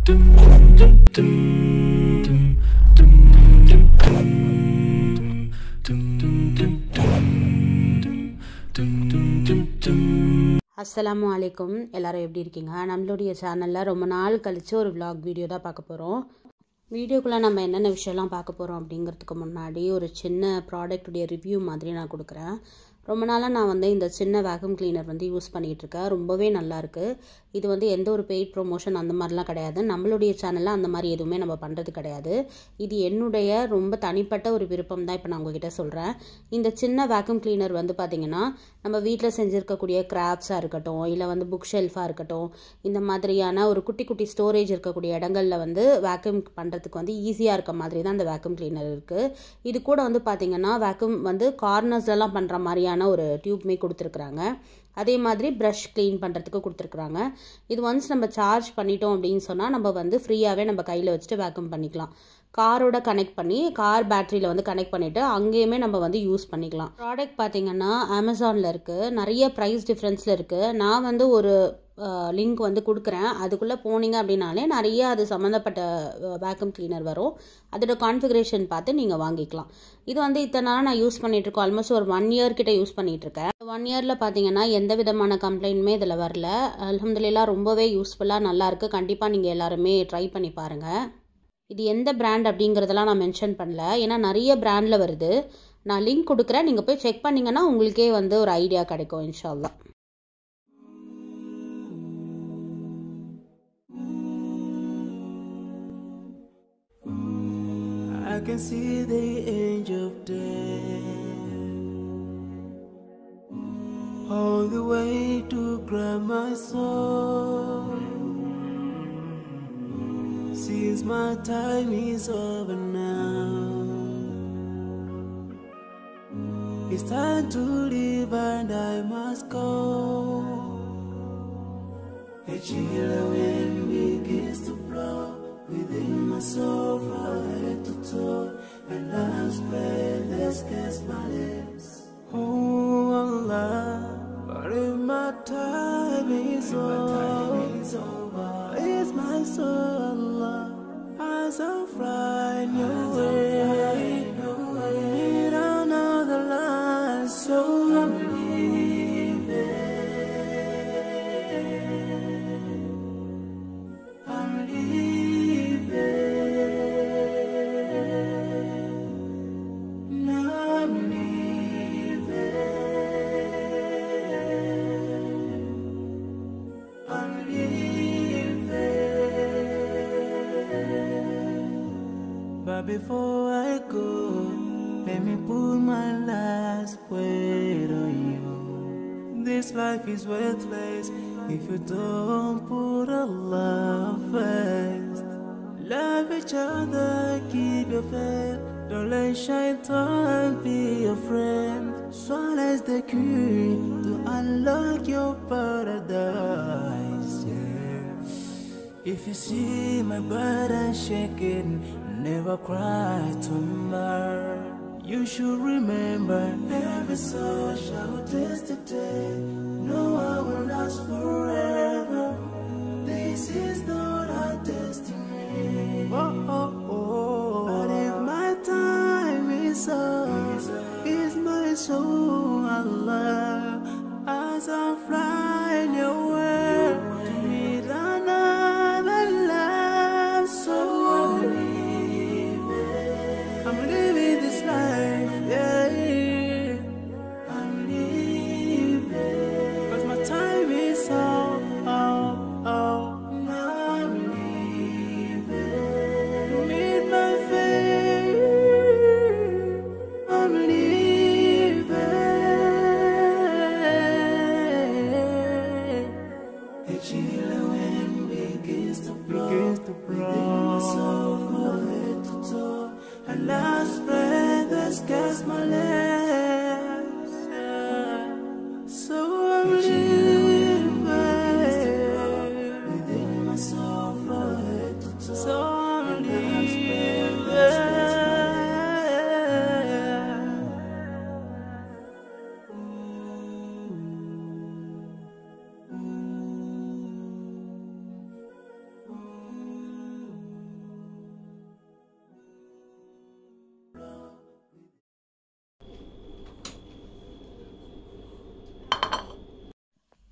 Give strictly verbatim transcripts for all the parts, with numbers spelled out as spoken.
அஸ்ஸலாமு அலைக்கும். எல்லாரும் எப்படி இருக்கீங்க? நம்மளுடைய சேனலில் ரொம்ப நாள் கழித்து ஒரு விலாக் வீடியோ தான் பார்க்க போகிறோம். வீடியோக்குள்ளே நம்ம என்னென்ன விஷயம்லாம் பார்க்க போகிறோம் அப்படிங்கிறதுக்கு முன்னாடி ஒரு சின்ன ப்ராடக்ட்டுடைய ரிவ்யூ மாதிரி நான் கொடுக்குறேன். ரொம்ப நாளாக நான் வந்து இந்த சின்ன வேக்யூம் கிளீனர் வந்து யூஸ் பண்ணிகிட்ருக்கேன். ரொம்பவே நல்லாயிருக்கு. இது வந்து எந்த ஒரு பெய்ட் ப்ரொமோஷன் அந்த மாதிரிலாம் கிடையாது. நம்மளுடைய சேனலில் அந்த மாதிரி எதுவுமே நம்ம பண்ணுறது கிடையாது. இது என்னுடைய ரொம்ப தனிப்பட்ட ஒரு விருப்பம் தான் இப்போ நான் உங்ககிட்ட சொல்கிறேன். இந்த சின்ன வேக்யூம் கிளீனர் வந்து பார்த்திங்கன்னா நம்ம வீட்டில் செஞ்சுருக்கக்கூடிய கிராஃப்ட்ஸாக இருக்கட்டும், இல்லை வந்து புக் ஷெல்ஃபாக இருக்கட்டும், இந்த மாதிரியான ஒரு குட்டி குட்டி ஸ்டோரேஜ் இருக்கக்கூடிய இடங்களில் வந்து வேக்யூம் பண்ணுறதுக்கு வந்து ஈஸியாக இருக்க மாதிரி தான் அந்த வேக்யூம் கிளீனர் இருக்குது. இது கூட வந்து பார்த்திங்கன்னா வேக்யூம் வந்து கார்னர்ஸ்லாம் பண்ணுற மாதிரியான ஒரு டியூப்மே கொடுத்துருக்குறாங்க. அதே மாதிரி ப்ரஷ் க்ளீன் பண்ணுறதுக்கு கொடுத்துருக்குறாங்க. இது ஒன்ஸ் நம்ம சார்ஜ் பண்ணிட்டோம் அப்படின்னு சொன்னால் நம்ம வந்து ஃப்ரீயாகவே நம்ம கையில் வச்சுட்டு வேக்யூம் பண்ணிக்கலாம். காரோட கனெக்ட் பண்ணி கார் பேட்டரியில் வந்து கனெக்ட் பண்ணிவிட்டு அங்கேயுமே நம்ம வந்து யூஸ் பண்ணிக்கலாம். ப்ராடக்ட் பார்த்திங்கன்னா அமேசானில் இருக்குது. நிறைய ப்ரைஸ் டிஃப்ரென்ஸில் இருக்குது. நான் வந்து ஒரு லிங்க் வந்து கொடுக்குறேன். அதுக்குள்ளே போனீங்க அப்படின்னாலே நிறைய அது சம்மந்தப்பட்ட வேக்யூம் கிளீனர் வரும். அதோட கான்ஃபிகரேஷன் பார்த்து நீங்கள் வாங்கிக்கலாம். இது வந்து இத்தனை நாள் நான் யூஸ் பண்ணிகிட்ருக்கோம். ஆல்மோஸ்ட் ஒரு ஒன் இயர் கிட்ட யூஸ் பண்ணிகிட்ருக்கேன். ஒன் இயரில் பார்த்தீங்கன்னா எந்த விதமான கம்ப்ளைண்ட்டுமே இதில் வரல. அல்ஹம்துலில்லாஹ் ரொம்பவே யூஸ்ஃபுல்லாக நல்லாயிருக்கு. கண்டிப்பாக நீங்கள் எல்லாருமே ட்ரை பண்ணி பாருங்கள். இது எந்த பிராண்ட் அப்படிங்கிறதெல்லாம் நான் மென்ஷன் பண்ணல, ஏன்னா நிறைய பிராண்டில் வருது. நான் லிங்க் கொடுக்குறேன், நீங்கள் போய் செக் பண்ணிங்கன்னா உங்களுக்கே வந்து ஒரு ஐடியா கிடைக்கும் இன்ஷா அல்லாஹ். I can see the edge of death all the way to grab my soul. Since my time is over now, it's time to leave and I must go. A chilly wind begins to blow within my soul from head to toe, and love's breath escapes my lips. Oh Allah, but if my time is over, it's my soul, Allah, as I fly your way, meet another line, so I'm leaving, I'm leaving. But before I go, let me put my last word on you. This life is worthless if you don't put Allah first. Love each other, keep your faith. Don't let shaitan be your friend. Swallow's the key to unlock your paradise. Yeah. If you see my burden shaking, never cry tomorrow. You should remember, every soul shall taste the day. No one will last forever. This is not our destiny. Oh, oh, oh. But if my time is up, is my soul, Allah, as I fly in your way to meet another love, so I'm living this life, yeah, I'm leaving, 'cause my time is up, oh, oh, I'm leaving, to meet my fate, I'm leaving.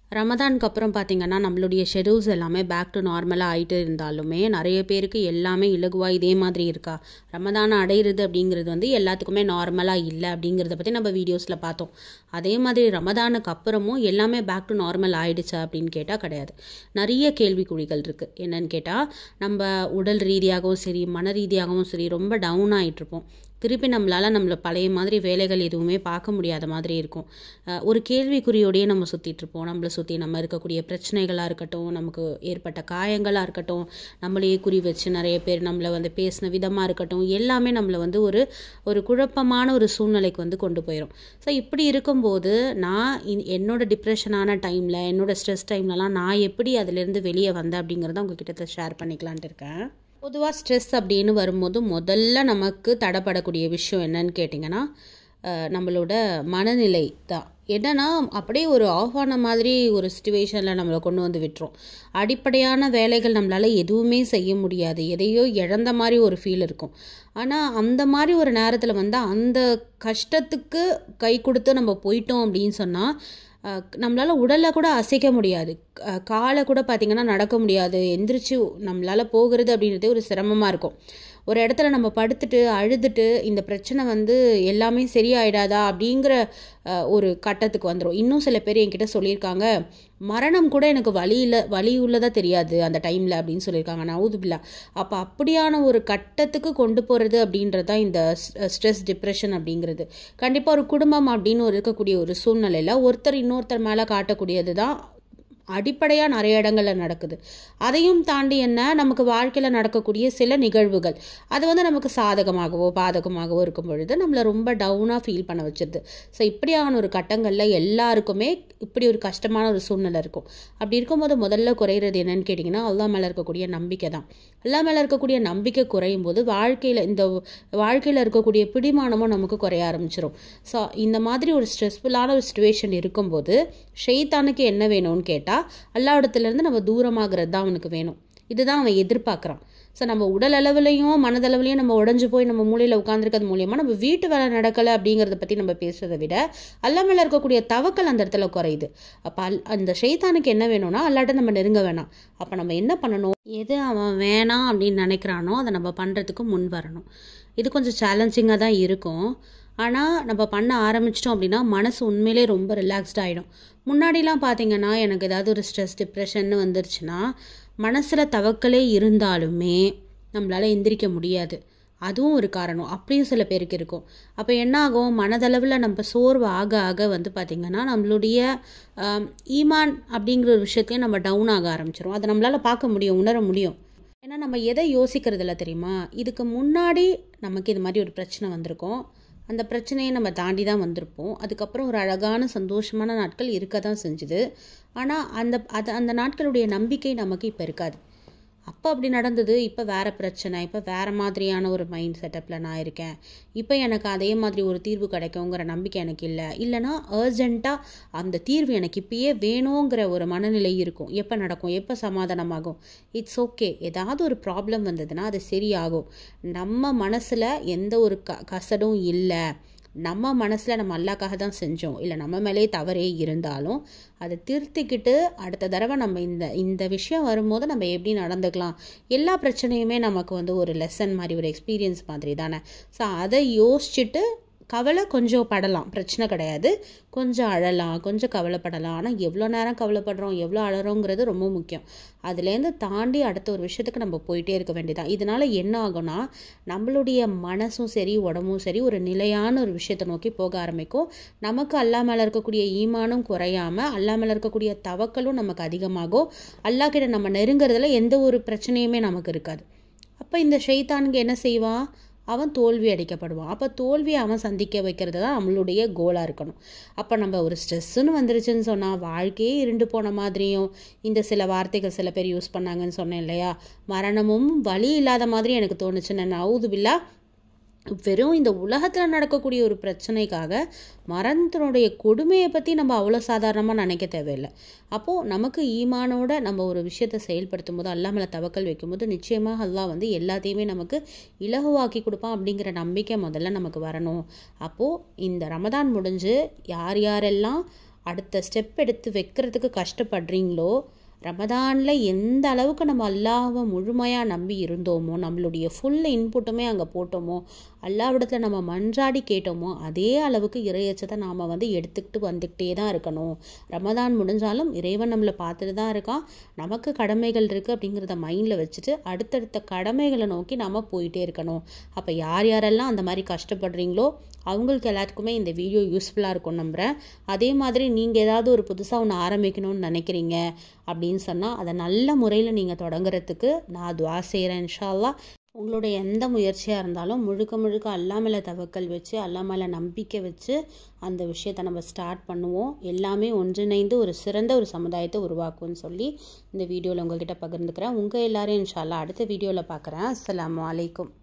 ரமதானுக்கு அப்புறம் பார்த்திங்கன்னா நம்மளுடைய schedules எல்லாமே back to நார்மலாக ஆகிட்டு இருந்தாலுமே நிறைய பேருக்கு எல்லாமே இலகுவாக இதே மாதிரி இருக்கா, ரமதானை அடையிறது அப்படிங்கிறது வந்து எல்லாத்துக்குமே நார்மலாக இல்லை அப்படிங்கிறத பற்றி நம்ம வீடியோஸில் பார்த்தோம். அதே மாதிரி ரமதானுக்கு அப்புறமும் எல்லாமே பேக் டு நார்மல் ஆகிடுச்சா அப்படின்னு கேட்டால் கிடையாது. நிறைய கேள்விக்குறிகள் இருக்குது. என்னன்னு கேட்டால், நம்ம உடல் ரீதியாகவும் சரி மன ரீதியாகவும் சரி ரொம்ப டவுன் ஆகிட்ருப்போம். திருப்பி நம்மளால் நம்மளை பழைய மாதிரி வேலைகள் எதுவுமே பார்க்க முடியாத மாதிரி இருக்கும். ஒரு கேள்விக்குறியோடையே நம்ம சுற்றிட்டுருப்போம். நம்மளை சுற்றி நம்ம இருக்கக்கூடிய பிரச்சனைகளாக இருக்கட்டும், நமக்கு ஏற்பட்ட காயங்களாக இருக்கட்டும், நம்மளையே குறி வச்சு நிறைய பேர் நம்மளை வந்து பேசின விதமாக இருக்கட்டும், எல்லாமே நம்மளை வந்து ஒரு ஒரு குழப்பமான ஒரு சூழ்நிலைக்கு வந்து கொண்டு போயிடும். ஸோ இப்படி இருக்கும்போது நான் என்னோட டிப்ரெஷனான டைமில், என்னோட ஸ்ட்ரெஸ் டைம்லலாம் நான் எப்படி அதிலேருந்து வெளியே வந்தேன் அப்படிங்கிறத உங்ககிட்ட ஷேர் பண்ணிக்கலான்ட்டு இருக்கேன். பொதுவாக ஸ்ட்ரெஸ் அப்படின்னு வரும்போது முதல்ல நமக்கு தடைப்படக்கூடிய விஷயம் என்னன்னு கேட்டிங்கன்னா, நம்மளோட மனநிலை தான். என்னன்னா அப்படியே ஒரு ஆஃப் ஆன மாதிரி ஒரு சிச்சுவேஷனில் நம்மளை கொண்டு வந்து விட்டுரும். அடிப்படையான வேலைகள் நம்மளால் எதுவுமே செய்ய முடியாது, எதையோ இழந்த மாதிரி ஒரு ஃபீல் இருக்கும். ஆனால் அந்த மாதிரி ஒரு நேரத்தில் வந்து அந்த கஷ்டத்துக்கு கை கொடுத்து நம்ம போயிட்டோம் அப்படின்னு சொன்னால் நம்மளால் உடலை கூட அசைக்க முடியாது, காலை கூட பார்த்திங்கன்னா நடக்க முடியாது, எந்திரிச்சு நம்மளால் போகிறது அப்படின்றதே ஒரு சிரமமாக இருக்கும். ஒரு இடத்துல நம்ம படுத்துட்டு அழுதுட்டு இந்த பிரச்சனை வந்து எல்லாமே சரியாயிடாதா அப்படிங்கிற ஒரு கட்டத்துக்கு வந்துடும். இன்னும் சில பேர் என்கிட்ட சொல்லியிருக்காங்க, மரணம் கூட எனக்கு வலி இல்லை வலி உள்ளதாக தெரியாது அந்த டைமில் அப்படின்னு சொல்லியிருக்காங்க. நவுதுபில்லா. அப்போ அப்படியான ஒரு கட்டத்துக்கு கொண்டு போகிறது அப்படின்றது தான் இந்த ஸ்ட்ரெஸ் டிப்ரெஷன் அப்படிங்கிறது. கண்டிப்பாக ஒரு குடும்பம் அப்படின்னு ஒரு இருக்கக்கூடிய ஒரு சூழ்நிலையில் ஒருத்தர் இன்னொருத்தர் மேலே காட்டக்கூடியது தான் அடிப்படையாக நிறைய இடங்களில் நடக்குது. அதையும் தாண்டி என்ன, நமக்கு வாழ்க்கையில் நடக்கக்கூடிய சில நிகழ்வுகள் அது வந்து நமக்கு சாதகமாகவோ பாதகமாகவோ இருக்கும் பொழுது நம்மளை ரொம்ப டவுனாக ஃபீல் பண்ண வச்சிருது. ஸோ இப்படியான ஒரு கட்டங்களில் எல்லாருக்குமே இப்படி ஒரு கஷ்டமான ஒரு சூழ்நிலை இருக்கும். அப்படி இருக்கும்போது முதல்ல குறையிறது என்னன்னு கேட்டிங்கன்னா, அல்லாஹ் மேலே இருக்கக்கூடிய நம்பிக்கை தான். அல்லாஹ் மேலே இருக்கக்கூடிய நம்பிக்கை குறையும் போது வாழ்க்கையில் இந்த வாழ்க்கையில் இருக்கக்கூடிய பிடிமானமும் நமக்கு குறைய ஆரம்பிச்சிடும். ஸோ இந்த மாதிரி ஒரு ஸ்ட்ரெஸ்ஃபுல்லான ஒரு சிச்சுவேஷன் இருக்கும்போது ஷைத்தானுக்கு என்ன வேணும்னு கேட்டால், அல்லாஹ்விடத்திலிருந்து நம்ம தூரமாகிறது தான் அவனுக்கு வேணும். இதுதான் அவன் எதிர்பார்க்குறான். ஸோ நம்ம உடல் அளவுலையும் மனதளவுலையும் நம்ம உடஞ்சி போய் நம்ம மூலையில் உட்காந்துருக்கிறது மூலியமாக நம்ம வீட்டு வேலை நடக்கலை அப்படிங்கிறத பற்றி நம்ம பேசுறதை விட அல்லாஹ் மேலே இருக்கக்கூடிய தவக்கல் அந்த இடத்துல குறையுது. அப்போ அல் அந்த ஷைத்தானுக்கு என்ன வேணும்னா அல்லாட்ட நம்ம நெருங்க வேணாம். அப்போ நம்ம என்ன பண்ணணும், எது அவன் வேணாம் அப்படின்னு நினைக்கிறானோ அதை நம்ம பண்ணுறதுக்கு முன் வரணும். இது கொஞ்சம் சேலஞ்சிங்காக தான் இருக்கும். ஆனால் நம்ம பண்ண ஆரம்பிச்சிட்டோம் அப்படின்னா மனசு உண்மையிலே ரொம்ப ரிலாக்ஸ்ட் ஆகிடும். முன்னாடிலாம் பார்த்திங்கன்னா எனக்கு ஏதாவது ஒரு ஸ்ட்ரெஸ் டிப்ரெஷன்னு வந்துருச்சுன்னா மனசில் தவக்கலே இருந்தாலுமே நம்மளால் எந்திரிக்க முடியாது. அதுவும் ஒரு காரணம். அப்படியும் சில பேருக்கு இருக்கும். அப்போ என்ன ஆகும், மனதளவில் நம்ம சோர்வு ஆக ஆக வந்து பார்த்திங்கன்னா நம்மளுடைய ஈமான் அப்படிங்கிற ஒரு விஷயத்தையும் நம்ம டவுன் ஆக ஆரம்பிச்சிடும். அதை நம்மளால் பார்க்க முடியும், உணர முடியும். ஏன்னா நம்ம எதை யோசிக்கிறதில்ல தெரியுமா, இதுக்கு முன்னாடி நமக்கு இது மாதிரி ஒரு பிரச்சனை வந்திருக்கும், அந்த பிரச்சனையை நம்ம தாண்டி தான் வந்திருப்போம். அதுக்கப்புறம் ஒரு அழகான சந்தோஷமான நாட்கள் இருக்க தான் செஞ்சுது. ஆனால் அந்த அது அந்த நாட்களுடைய நம்பிக்கை நமக்கு இப்போ இருக்காது. அப்போ அப்படி நடந்தது, இப்போ வேறு பிரச்சனை, இப்போ வேறு மாதிரியான ஒரு மைண்ட் செட்டப்பில் நான் இருக்கேன், இப்போ எனக்கு அதே மாதிரி ஒரு தீர்வு கிடைக்குங்கிற நம்பிக்கை எனக்கு இல்லை. இல்லைனா அர்ஜெண்ட்டாக அந்த தீர்வு எனக்கு இப்பயே வேணுங்கிற ஒரு மனநிலை இருக்கும். எப்போ நடக்கும், எப்போ சமாதானமாகும், இட்ஸ் ஓகே. ஏதாவது ஒரு ப்ராப்ளம் வந்ததுன்னா அது சரியாகும். நம்ம மனசில் எந்த ஒரு க கசடும் இல்லை, நம்ம மனசில் நம்ம அல்லாஹ்க்காக தான் செஞ்சோம், இல்லை நம்ம மேலே தவறே இருந்தாலும் அதை திருத்திக்கிட்டு அடுத்த தடவை நம்ம இந்த இந்த விஷயம் வரும்போது நம்ம எப்படி நடந்துக்கலாம், எல்லா பிரச்சனையுமே நமக்கு வந்து ஒரு லெசன் மாதிரி, ஒரு எக்ஸ்பீரியன்ஸ் மாதிரி தானே. ஸோ அதை யோசிச்சுட்டு கவலை கொஞ்சம் படலாம், பிரச்சனை கிடையாது, கொஞ்சம் அழலாம், கொஞ்சம் கவலைப்படலாம். ஆனால் எவ்வளோ நேரம் கவலைப்படுறோம், எவ்வளோ அழறோங்கிறது ரொம்ப முக்கியம். அதுலேருந்து தாண்டி அடுத்த ஒரு விஷயத்துக்கு நம்ம போயிட்டே இருக்க வேண்டியதான். இதனால் என்ன ஆகும்னா நம்மளுடைய மனசும் சரி உடம்பும் சரி ஒரு நிலையான ஒரு விஷயத்தை நோக்கி போக ஆரம்பிக்கும். நமக்கு அல்லாஹ் மேலே இருக்கக்கூடிய ஈமானும் குறையாமல் அல்லாஹ் மேலே இருக்கக்கூடிய தவக்கலும் நமக்கு அதிகமாகும். அல்லாஹ் கிட்ட நம்ம நெருங்கிறதுல எந்த ஒரு பிரச்சனையுமே நமக்கு இருக்காது. அப்போ இந்த ஷைத்தானுக்கு என்ன செய்வான், அவன் தோல்வி அடைக்கப்படுவான். அப்போ தோல்வியை அவன் சந்திக்க வைக்கிறது தான் நம்மளுடைய கோலாக இருக்கணும். அப்போ நம்ம ஒரு ஸ்ட்ரெஸ்ஸுன்னு வந்துருச்சுன்னு சொன்னால் வாழ்க்கையே இருண்டு போன மாதிரியும், இந்த சில வார்த்தைகள் சில பேர் யூஸ் பண்ணாங்கன்னு சொன்னேன் இல்லையா, மரணமும் வலி இல்லாத மாதிரி எனக்கு தோணுச்சுன்னு. நவுதுபில்லா. வெறும் இந்த உலகத்தில் நடக்கக்கூடிய ஒரு பிரச்சனைக்காக மரணத்தினுடைய கொடுமையை பற்றி நம்ம அவ்வளோ சாதாரணமாக நினைக்க தேவையில்லை. அப்போது நமக்கு ஈமானோட நம்ம ஒரு விஷயத்தை செயல்படுத்தும் போது, அல்லாஹ் மேலே தவக்கல் வைக்கும்போது நிச்சயமாக அல்லாஹ் வந்து எல்லாத்தையுமே நமக்கு இலகுவாக்கி கொடுப்பான் அப்படிங்கிற நம்பிக்கை முதல்ல நமக்கு வரணும். அப்போது இந்த ரமதான் முடிஞ்சு யார் யாரெல்லாம் அடுத்த ஸ்டெப் எடுத்து வைக்கிறதுக்கு கஷ்டப்படுறீங்களோ, ரமதானில் எந்த அளவுக்கு நம்ம அல்லாஹ்வை முழுமையாக நம்பி இருந்தோமோ, நம்மளுடைய ஃபுல் இன்புட்டுமே அங்கே போட்டோமோ, அல்லாஹ்விடத்தில் நம்ம மன்றாடி கேட்டோமோ, அதே அளவுக்கு இறையச்சத்தை நாம் வந்து எடுத்துக்கிட்டு வந்துக்கிட்டே தான் இருக்கணும். ரமதான் முடிஞ்சாலும் இறைவன் நம்மளை பார்த்துட்டு தான் இருக்கான். நமக்கு கடமைகள் இருக்குது அப்படிங்கிறத மைண்டில் வச்சுட்டு அடுத்தடுத்த கடமைகளை நோக்கி நம்ம போயிட்டே இருக்கணும். அப்போ யார் யாரெல்லாம் அந்த மாதிரி கஷ்டப்படுறீங்களோ அவங்களுக்கு எல்லாத்துக்குமே இந்த வீடியோ யூஸ்ஃபுல்லாக இருக்கும் நம்புகிறேன். அதே மாதிரி நீங்கள் ஏதாவது ஒரு புதுசாக ஒன்று ஆரம்பிக்கணும்னு நினைக்கிறீங்க அப்படின்னு சொன்னால் அதை நல்ல முறையில் நீங்கள் தொடங்குறதுக்கு நான் துவா செய்கிறேன். இன்ஷா அல்லாஹ் உங்களுடைய எந்த முயற்சியாக இருந்தாலும் முழுக்க முழுக்க அல்லாஹ் மேலே தவக்கல் வச்சு அல்லாஹ் மேலே நம்பிக்கை வச்சு அந்த விஷயத்தை நம்ம ஸ்டார்ட் பண்ணுவோம். எல்லாமே ஒன்றிணைந்து ஒரு சிறந்த ஒரு சமுதாயத்தை உருவாக்கும்னு சொல்லி இந்த வீடியோவில் உங்கள்கிட்ட பகிர்ந்துக்கிறேன். உங்கள் எல்லாரையும் இன்ஷா அல்லாஹ் அடுத்த வீடியோவில் பார்க்குறேன். அஸ்ஸலாமு அலைக்கும்.